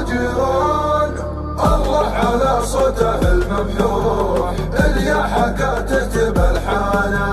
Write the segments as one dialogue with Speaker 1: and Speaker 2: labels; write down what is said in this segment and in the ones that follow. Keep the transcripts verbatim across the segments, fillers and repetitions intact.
Speaker 1: وجيران، الله على صوته الممحوح، الياحة تكتب الحانه،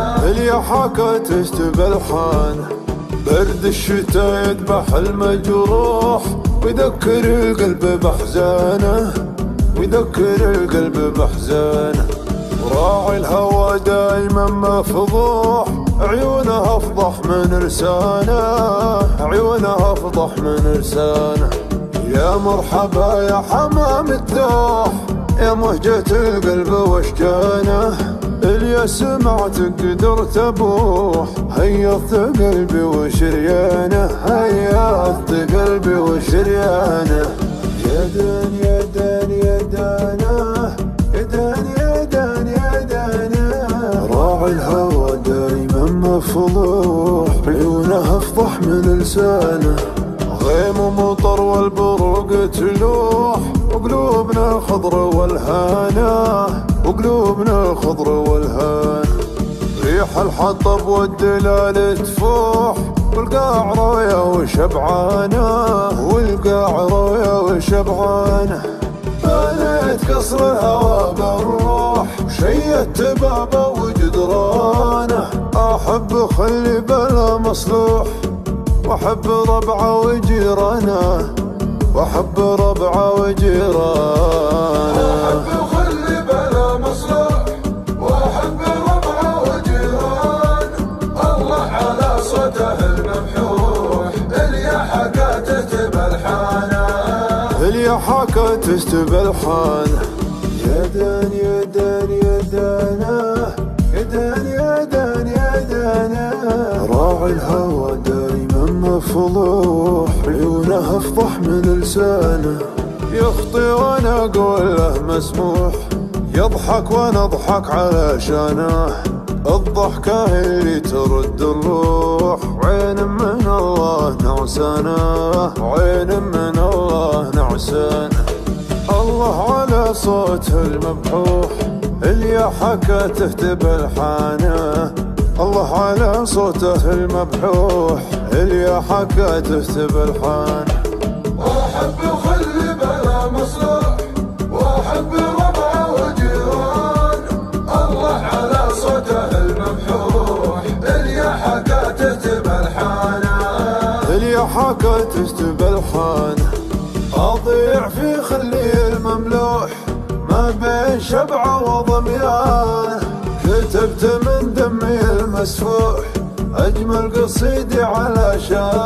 Speaker 2: الياحة تكتب الحانه. برد الشتا يذبح المجروح، ويذكر القلب بأحزانه، ويذكر القلب بأحزانه. وراعي الهوى دايما مفضوح، عيونه افضح من لسانه، عيونه افضح من لسانه. يا مرحبا يا حمام الدوح، يا مهجة القلب واشجانه. اليا سمعت قدرت ابوح، هيضت قلبي وشريانه، هيضت قلبي وشريانه. يا دان يا دان يا دانه، يا دان يا دان يا دانه. راعي الهوى دايما مفضوح، عيونه افضح من لسانه. غيم ومطر والبروق تلوح، وقلوبنا خضر والهانه، وقلوبنا خضر والهانه. ريح الحطب والدلال تفوح، والقاع رايا وشبعانه، والقاع رايا وشبعانه. بنيت قصر الهوى بالروح، شيدت بابه وجدرانه. احب خلي بلا مصلوح، واحب ربعه وجيرانه، واحب ربعه وجيرانه.
Speaker 1: واحب خلي بلا مصلوح، واحب ربعه وجيرانه. الله على صوته الممحوح، الياحة تكتب الحانه،
Speaker 2: الياحة تكتب الحانه. يا دان يا دان يا دانه، يا دان يا دان يا دانه. راعي الهوى دايما مفضوح، عيونه افضح من لسانه. يخطي وانا اقول له مسموح، يضحك وانا اضحك علشانه. الضحكة اللي ترد الروح، عين من الله نعسانه، عين من الله نعسانه. الله على صوته المبحوح، الياحة تكتب الحانه. الله على صوته المبحوح، الياحة تكتب الحانه.
Speaker 1: واحب خلي بلا مصلوح، واحب ربعه وجيران. الله على صوته الممحوح، الياحة تكتب الحانه،
Speaker 2: الياحة تكتب الحانه. اضيع في خلي المملوح، ما بين شبعه وضميانه. كتبت من دمي المسفوح، اجمل قصيدي على شان.